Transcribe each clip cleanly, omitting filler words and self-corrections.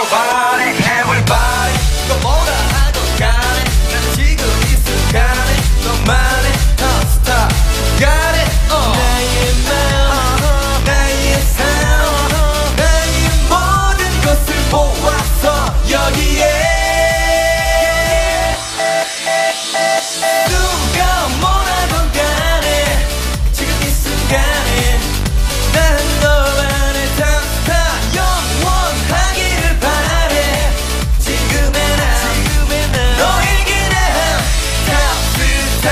Nobody, everybody 또 뭐라 하건 간에 난 지금 이 순간에 너만의 탑스타 Got it, 나의 마음 나의 삶 나의 모든 것을 모아서 여기에 누가 뭐라건 간에 지금 이 순간에 난 너만의 탑스타 영원하기를 바래 지금의 나 너에게 난 탑스타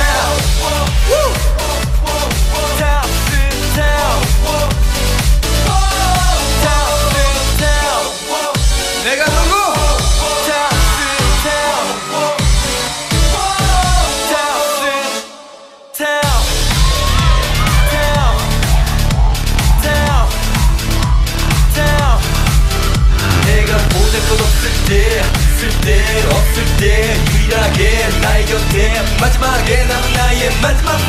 내가 누구? 내가 보잘것없을 때, 쓸 때, 없을 때 유일하게 나의 곁에 마지막에 남은 나의 마지막